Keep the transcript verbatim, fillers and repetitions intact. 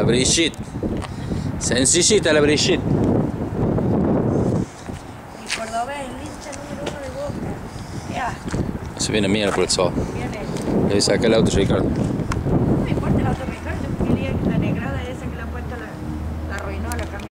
Brigitte. Sencillita la Brigitte. El cordobés, el hincha número uno de Boca. Ya. Se viene mierda por el sol. Viene. Debe sacar el auto, Ricardo.